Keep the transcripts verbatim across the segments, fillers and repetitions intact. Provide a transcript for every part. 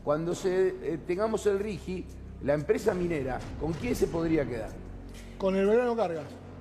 cuando se, eh, tengamos el RIGI, la empresa minera, ¿con quién se podría quedar? Con el Belgrano Cargas.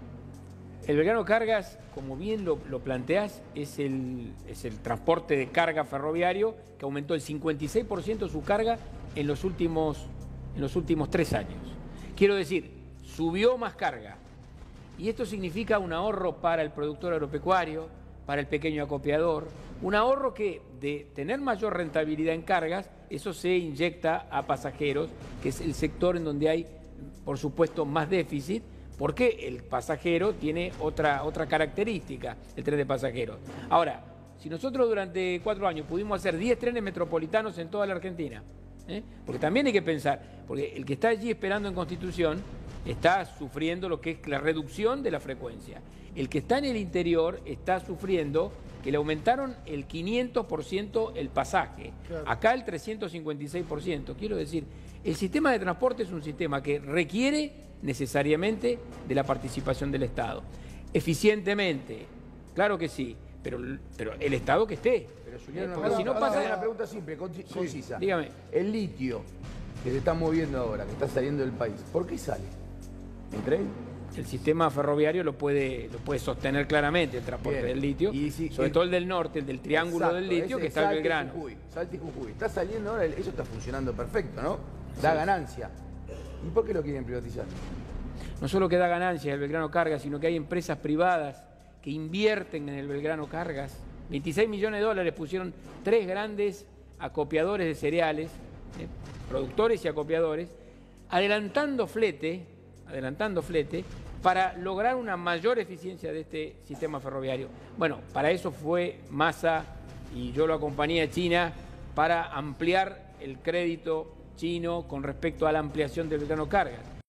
El Belgrano Cargas, como bien lo, lo planteás, es el, es el transporte de carga ferroviario que aumentó el cincuenta y seis por ciento su carga en los últimos, en los últimos tres años. Quiero decir, subió más carga. Y esto significa un ahorro para el productor agropecuario, para el pequeño acopiador, un ahorro que de tener mayor rentabilidad en cargas, eso se inyecta a pasajeros, que es el sector en donde hay, por supuesto, más déficit, porque el pasajero tiene otra, otra característica, el tren de pasajeros. Ahora, si nosotros durante cuatro años pudimos hacer diez trenes metropolitanos en toda la Argentina, ¿eh? porque también hay que pensar, porque el que está allí esperando en Constitución está sufriendo lo que es la reducción de la frecuencia. El que está en el interior está sufriendo que le aumentaron el quinientos por ciento el pasaje, claro. Acá el trescientos cincuenta y seis por ciento. Quiero decir, el sistema de transporte es un sistema que requiere necesariamente de la participación del Estado. Eficientemente, claro que sí, pero, pero el Estado que esté. Pero Julián, eh, no, no, si no no, pasa... no, una pregunta simple, concisa. Sí, dígame. El litio que se está moviendo ahora, que está saliendo del país, ¿por qué sale? ¿En tren? El sistema ferroviario lo puede, lo puede sostener claramente, el transporte Bien. del litio, y si, sobre el, todo el del norte, el del triángulo Exacto, del litio, que está en Belgrano. Jujuy, Salta y Jujuy. Está saliendo ahora, eso está funcionando perfecto, ¿no? Da sí. ganancia. ¿Y por qué lo quieren privatizar? No solo que da ganancia el Belgrano Cargas, sino que hay empresas privadas que invierten en el Belgrano Cargas. veintiséis millones de dólares pusieron tres grandes acopiadores de cereales, eh, productores y acopiadores, adelantando flete, adelantando flete, para lograr una mayor eficiencia de este sistema ferroviario. Bueno, para eso fue Massa, y yo lo acompañé a China, para ampliar el crédito chino con respecto a la ampliación del Belgrano Cargas.